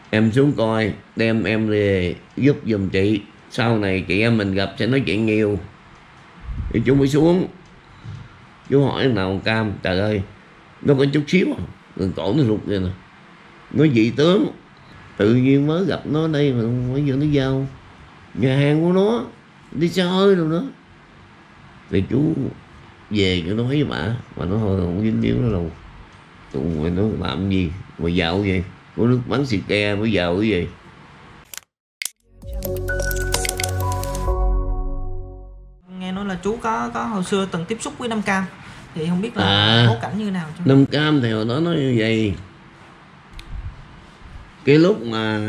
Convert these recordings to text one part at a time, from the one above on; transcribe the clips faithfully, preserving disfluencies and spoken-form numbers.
Em xuống coi, đem em về giúp giùm chị. Sau này chị em mình gặp sẽ nói chuyện nhiều. Thì chú mới xuống. Chú hỏi nào Cam, trời ơi, nó có chút xíu à, gần cổ nó rụt rồi nè. Nó dị tướng. Tự nhiên mới gặp nó đây mà bây giờ nó giao nhà hàng của nó, đi xa hơi rồi đó. Thì chú về cho nó thấy bả, mà nó hơi không dính díu nó đâu. Tụi mày nó làm gì mà giàu vậy, có nước bắn xì ke mới giàu cái gì. Nghe nói là chú có có hồi xưa từng tiếp xúc với Nam Cam, thì không biết là à, bối cảnh như nào chú? Nam Cam thì hồi đó nó như vậy. Cái lúc mà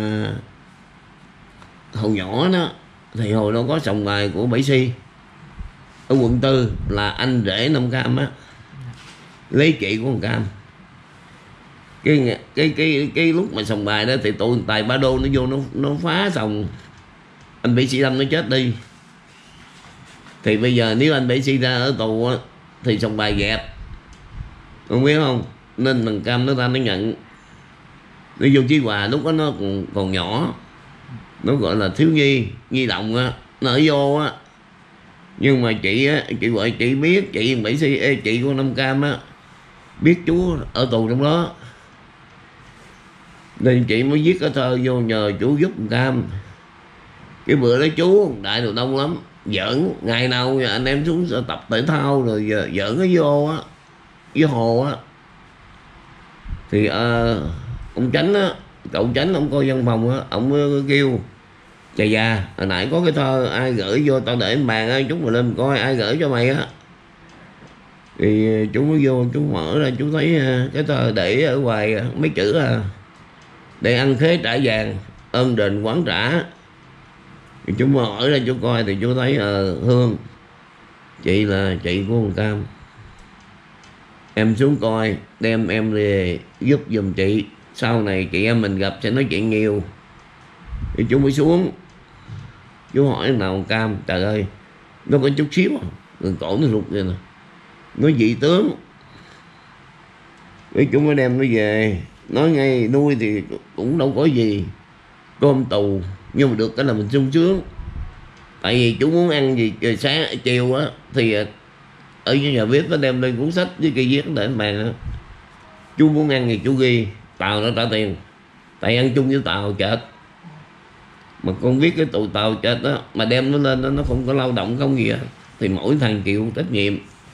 hồi nhỏ đó thì hồi đó có sòng bài của Bảy Si ở quận tư, là anh rể Nam Cam á lấy chị của thằng Cam. Cái cái cái cái lúc mà sòng bài đó thì tụi tài ba đô nó vô nó nó phá sòng, anh Bảy Si Lâm nó chết đi. Thì bây giờ nếu anh Bảy Si ra ở tù á thì sòng bài dẹp, không biết không, nên thằng Cam nó ra nó nhận, nó vô Chí Hòa. Lúc đó nó còn, còn nhỏ, nó gọi là thiếu nhi nhi động á, nó ở vô á. Nhưng mà chị á, chị gọi chị biết, chị Bảy Si, chị của Nam Cam á, biết chú ở tù trong đó, nên chị mới viết cái thơ vô nhờ chú giúp Cam. Cái bữa đó chú đại đồ đông lắm, giỡn ngày nào anh em xuống tập thể thao rồi giờ giỡn cái vô á, với hồ á. Thì uh, ông Chánh á, cậu Chánh ông coi văn phòng á, ông kêu chà già, hồi nãy có cái thơ ai gửi vô tao để bàn á, chúng mà lên coi ai gửi cho mày á. Thì chú mới vô, chú mở ra chú thấy cái thơ để ở ngoài mấy chữ à: để ăn khế trả vàng, ơn đền quán trả. Thì chú mở ra chú coi thì chú thấy uh, Hương, chị là chị của thằng Cam. Em xuống coi, đem em về giúp giùm chị. Sau này chị em mình gặp sẽ nói chuyện nhiều. Thì chú mới xuống. Chú hỏi nào Cam, trời ơi, nó có chút xíu à, gần cổ nó rụt rồi nè. Nó dị tướng. Cái chú mới đem nó về. Nói ngay nuôi thì cũng đâu có gì, cơm tù, nhưng mà được cái là mình sung sướng. Tại vì chú muốn ăn gì sáng chiều á thì ở dưới nhà bếp nó đem lên cuốn sách với cây viết để bàn á. Chú muốn ăn gì chú ghi, Tàu nó trả tiền, tại ăn chung với Tàu chết. Mà con biết cái tụi Tàu chết đó mà đem nó lên đó, nó không có lao động không gì á, thì mỗi thằng chịu trách nhiệm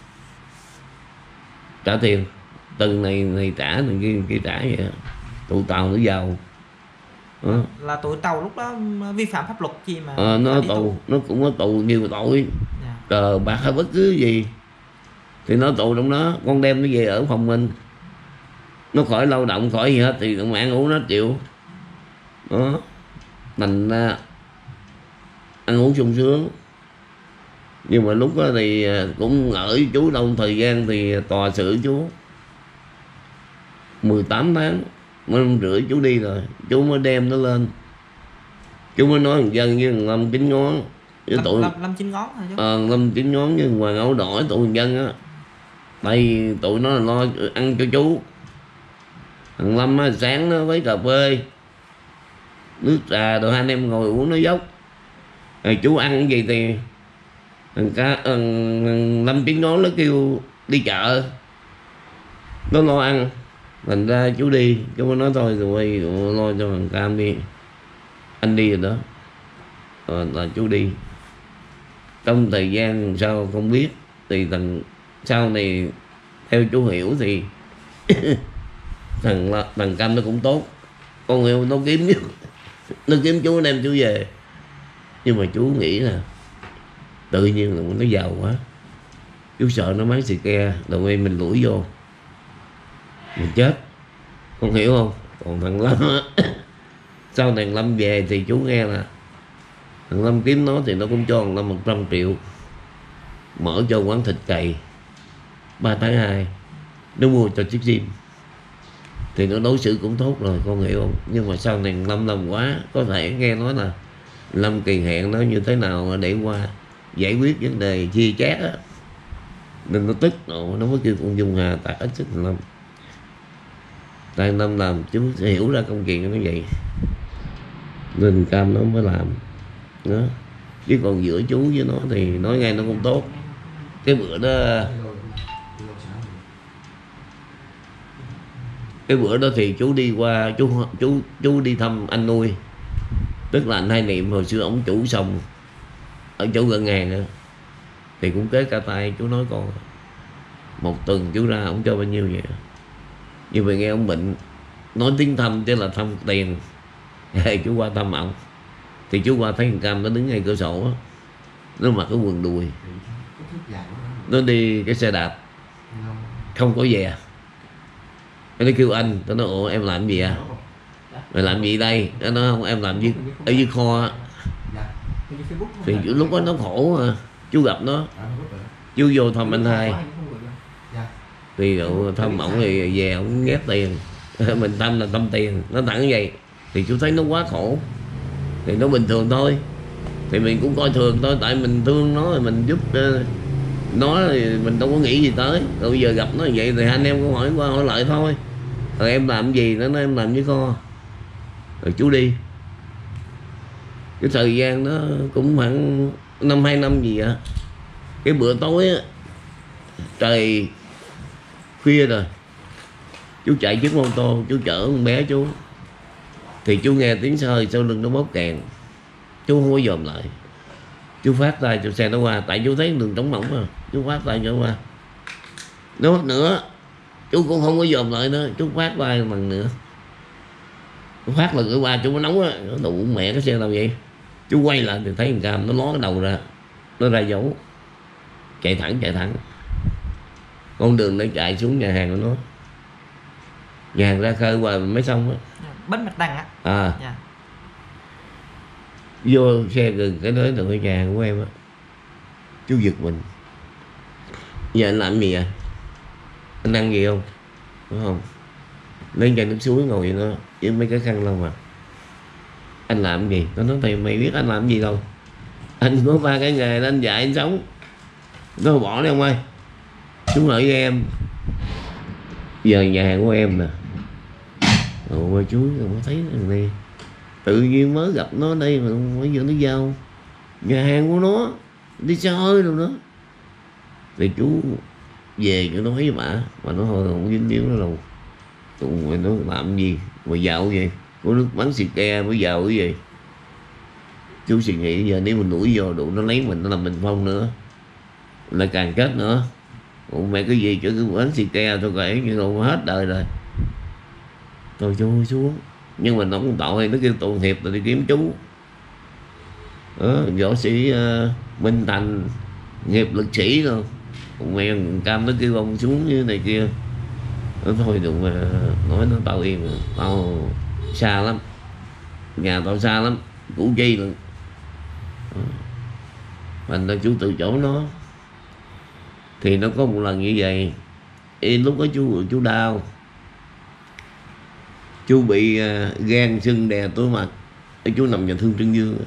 trả tiền, từng này này trả, từng kia kia trả vậy đó. Tụi Tàu nó giàu đó. Là tụi Tàu lúc đó vi phạm pháp luật gì mà à, nó tù, tù nó cũng có tù nhiều tội, yeah. Cờ bạc hay bất cứ gì thì nó tù trong đó. Con đem nó về ở phòng mình, nó khỏi lao động khỏi gì hết thì mà ăn uống nó chịu đó. Thành ra ăn uống sung sướng. Nhưng mà lúc đó thì cũng ở chú đông thời gian thì tòa xử chú mười tám tháng, mấy năm rưỡi chú đi rồi, chú mới đem nó lên. Chú mới nói thằng Dân với thằng Lâm Chín Ngón với Lâm, tụi Lâm, Lâm Chín Ngón hả chú? Ờ, Lâm Chín Ngón với Hoàng Ấu Đỏ, tụi thằng Dân á. Tại vì tụi nó là lo ăn cho chú. Thằng Lâm á, sáng nó với cà phê nước trà rồi hai anh em ngồi uống nó dốc. Rồi chú ăn cái gì thì thằng, cá, thằng Lâm Chín Ngón nó kêu đi chợ, nó lo ăn. Thành ra chú đi, chú mới nói thôi rồi lo cho thằng Cam đi, anh đi rồi đó. Rồi là chú đi. Trong thời gian sau không biết, thì thằng sau này theo chú hiểu thì thằng thằng Cam nó cũng tốt, con yêu nó kiếm nó kiếm chú đem chú về. Nhưng mà chú nghĩ là tự nhiên là nó giàu quá, chú sợ nó bán xì ke rồi mình lủi vô mình chết, con hiểu không? Còn thằng Lâm á, sau thằng Lâm về thì chú nghe là thằng Lâm kiếm nó thì nó cũng cho thằng Lâm một trăm triệu mở cho quán thịt cầy. Ba tháng hai nó mua cho chiếc gym thì nó đối xử cũng tốt rồi, con hiểu không? Nhưng mà sau này Lâm làm quá, có thể nghe nói là Lâm kỳ hẹn nó như thế nào để qua giải quyết vấn đề chia chác á, nên nó tức nộ, nó mới kêu con Dung Hà tạt ít sức Lâm. Tại Lâm làm chú hiểu ra công chuyện nó vậy. nên Cam nó mới làm đó. Chứ còn giữa chú với nó thì nói ngay nó không tốt. Cái bữa đó cái bữa đó thì chú đi qua chú chú chú đi thăm anh nuôi, tức là anh Hai Niệm hồi xưa ông chủ xong ở chỗ gần ngàn nữa, thì cũng kế cả tay chú nói con một tuần chú ra ông cho bao nhiêu vậy. Nhưng mà nghe ông bệnh nói tiếng thăm chứ là thăm tiền. Thì chú qua thăm ông thì chú qua thấy thằng Cam nó đứng ngay cửa sổ đó. Nó mặc cái quần đùi, nó đi cái xe đạp không có về. Nó kêu anh, nó nói ủa em làm gì à, mày làm gì đây? Nó nói không, em làm gì ở dưới kho. Thì lúc đó nó khổ mà chú gặp nó, chú vô thăm anh Hai thì thăm ổng thì về ổng ghét tiền. Mình thăm là thăm tiền, nó thẳng như vậy. Thì chú thấy nó quá khổ thì nó bình thường thôi, thì mình cũng coi thường thôi, tại mình thương nó rồi mình giúp nó thì mình đâu có nghĩ gì tới. Rồi bây giờ gặp nó vậy thì hai anh em cũng hỏi qua hỏi lại thôi. Rồi em làm gì? Nó nói em làm với kho. Rồi chú đi. Cái thời gian nó cũng khoảng năm hai năm gì ạ. Cái bữa tối á, trời khuya rồi, chú chạy chiếc mô tô, chú chở con bé chú, thì chú nghe tiếng xe hơi sau lưng nó bóp kèn. Chú không có dòm lại, chú phát tay cho xe nó qua, tại chú thấy đường trống mỏng mà, chú phát tay cho nó qua. Nó nữa chú cũng không có dòm lại nữa, chú phát tay bằng nữa. Chú phát lần thứ ba chú có nóng á, nó đụ mẹ cái xe nào vậy. Chú quay lại thì thấy thằng Cam nó ló cái đầu ra, nó ra dấu, chạy thẳng chạy thẳng con đường nó chạy xuống nhà hàng của nó. Nhà hàng Ra Khơi qua mới xong á, Bến Bạch Đằng á. À Dạ. Vô xe gần cái nơi từ nhà hàng của em á, chú giật mình. Giờ anh làm gì à? Anh ăn gì không? Đúng không? Lấy chai nước suối ngồi nó với mấy cái khăn lau mặt. Anh làm gì? Nó nói thì mày biết anh làm gì đâu. Anh có ba cái nghề đó anh dạy anh sống. Nó bỏ đi ông ơi, chú ở với em. Giờ nhà hàng của em nè. Ôi chú không có thấy thằng này, tự nhiên mới gặp nó đây mà bây giờ nó giao nhà hàng của nó đi xa hơi rồi đó. Thì chú về cho nói với bà, mà nó hơi không dính díu nó đâu. Tụi mày nó làm gì mà giàu vậy, có nước bắn xì ke mới giàu cái gì. Chú suy nghĩ giờ nếu mình đuổi vô đủ nó lấy mình, nó làm mình phong nữa là càng kết nữa. Ủa mẹ cái gì chứ cứ bắn xì ke thôi kể như đâu hết đời rồi. Tôi chui xuống, nhưng mà nó cũng tội, nó kêu tội nghiệp rồi đi kiếm chú. Đó, võ sĩ uh, Minh Thành, nghiệp lực sĩ rồi. Mẹ Cam nó kêu ông xuống như này kia. Nó thôi đừng mà nói nó tao yên, tao xa lắm, nhà tao xa lắm, Củ Chi luôn. Thành ra chú từ chỗ nó. Thì nó có một lần như vậy, y lúc đó chú chú đau, chú bị uh, gan sưng đè túi mặt. Chú nằm nhà thương Trưng Dương.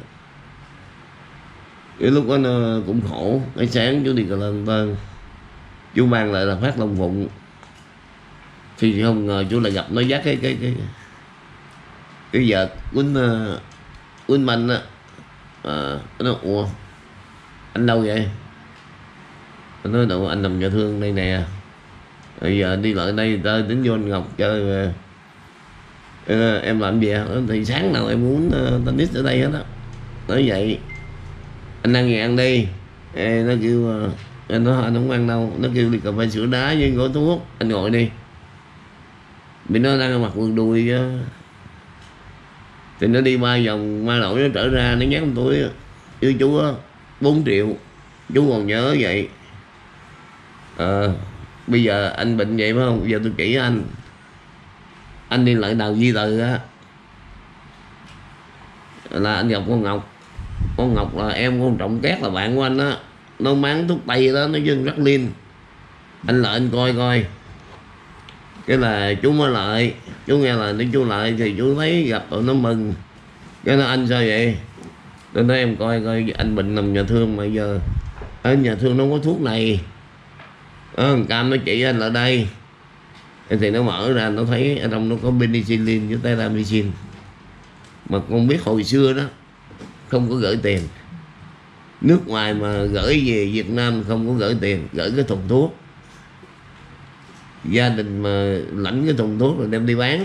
Cái lúc đó nó cũng khổ. Cái sáng chú đi cà lên tên, chú mang lại là Phát Long Phụng. Thì không ngờ chú lại gặp nó dắt cái cái cái cái vợt quýnh uh, quýnh banh á. À, nó ủa anh đâu vậy? Anh nói đâu, anh nằm nhà thương đây nè. Bây giờ đi lại đây tới tính vô anh Ngọc chơi về. À, em làm gì? Thì sáng nào em muốn uh, tennis ở đây hết á. Nói vậy anh ăn gì ăn đi. Ê, nó kêu uh, anh nói anh không ăn đâu, nó kêu đi cà phê sữa đá với gói thuốc, anh ngồi đi. Bị nó đang mặc quần đùi uh, thì nó đi ba vòng ma lội nó trở ra, nó nhắn con tôi với chú á bốn triệu. Chú còn nhớ vậy. À, bây giờ anh bệnh vậy phải không? Bây giờ tôi chỉ anh anh đi lại đầu Di Từ á, là anh gặp con Ngọc. Con Ngọc là em con Trọng Cát, là bạn của anh á. Nó máng thuốc tây đó, nó dân rắc liên. Anh lại anh coi coi. Cái là chú mới lại, chú nghe là nếu chú lại thì chú thấy gặp tụi nó mừng. Cái nói anh sao vậy? Tôi nói em coi coi anh bệnh nằm nhà thương mà giờ ở nhà thương nó có thuốc này. Đó, Cam nó chỉ anh lại đây. Thì nó mở ra nó thấy ở trong nó có penicillin với teramycin. Mà con biết hồi xưa đó không có gửi tiền, nước ngoài mà gửi về Việt Nam không có gửi tiền, gửi cái thùng thuốc. Gia đình mà lãnh cái thùng thuốc rồi đem đi bán,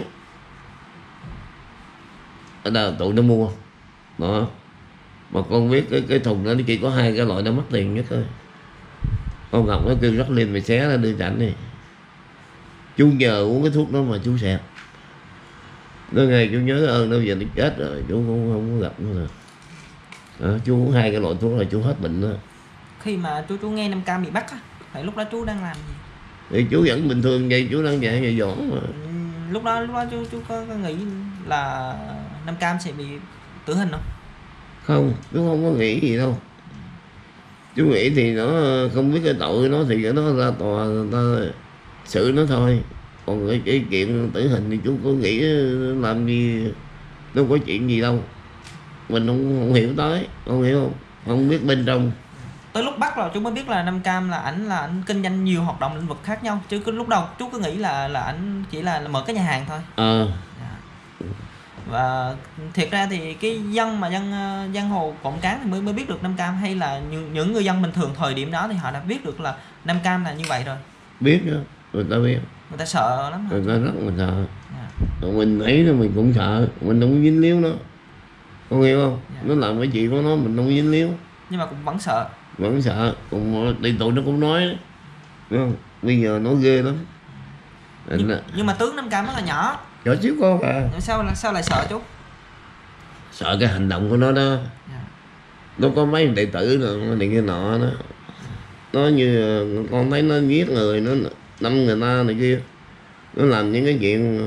ở đâu tụi nó mua đó. Mà con biết cái cái thùng đó nó chỉ có hai cái loại nó mất tiền nhất thôi. Con Ngọc nó kêu rất lên mày xé ra đưa chảnh đi. Chú nhờ uống cái thuốc đó mà chú xẹp. Nó ngày chú nhớ ơn đâu, giờ nó chết rồi chú cũng không có gặp nữa rồi. Đó, chú uống hai cái loại thuốc là chú hết bệnh đó. Khi mà chú chú nghe Nam Cam bị bắt á, thì lúc đó chú đang làm gì? Thì chú vẫn bình thường vậy, chú đang dạy dạy dỗ mà. Ừ, lúc đó lúc đó chú chú có, có nghĩ là Nam Cam sẽ bị tử hình không? Không, chú không có nghĩ gì đâu. Chú nghĩ thì nó không biết cái tội nó thì nó ra tòa người ta xử nó thôi. Còn cái, cái chuyện tử hình thì chú có nghĩ làm gì, đâu có chuyện gì đâu. Mình không, không hiểu tới, không hiểu không? Không biết bên trong. Tới lúc bắt rồi chú mới biết là Nam Cam là ảnh là ảnh kinh doanh nhiều hoạt động lĩnh vực khác nhau, chứ cứ lúc đầu chú cứ nghĩ là là ảnh chỉ là, là mở cái nhà hàng thôi. Ờ. Dạ. Và thiệt ra thì cái dân mà dân dân hồ Cộm Cán thì mới mới biết được Nam Cam, hay là những, những người dân bình thường thời điểm đó thì họ đã biết được là Nam Cam là như vậy rồi? Biết đó, người ta biết. Người ta sợ lắm hả? Người ta rất là sợ. Dạ. Còn mình thấy nó mình cũng sợ, mình không dính líu nó. Con hiểu không? Dạ. Nó làm cái chuyện của nó mình không dính líu. Nhưng mà cũng vẫn sợ. Vẫn sợ. Còn đi tụi nó cũng nói đó. Đúng không? Bây giờ nó ghê lắm. Nhưng, là... nhưng mà tướng Nam Cam rất là nhỏ. Nhỏ xíu con à. Sao sao lại sợ chú? Sợ cái hành động của nó đó. Dạ. Nó có mấy đệ tử rồi này kia nọ đó. Nó như con thấy nó giết người, nó đâm người ta này kia, nó làm những cái chuyện.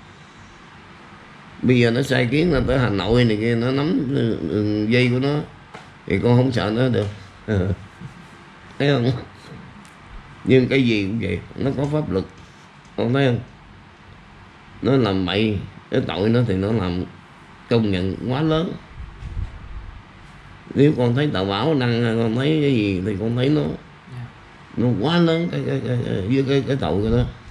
Bây giờ nó sai kiến là tới Hà Nội này kia, nó nắm đường dây của nó thì con không sợ nó được. Ừ. Thấy không? Nhưng cái gì cũng vậy, nó có pháp luật, con thấy không? Nó làm bậy, cái tội nó thì nó làm công nhận quá lớn. Nếu con thấy tờ báo đăng, con thấy cái gì thì con thấy nó Dạ. nó quá lớn cái cái cái, cái với cái cái tội của nó.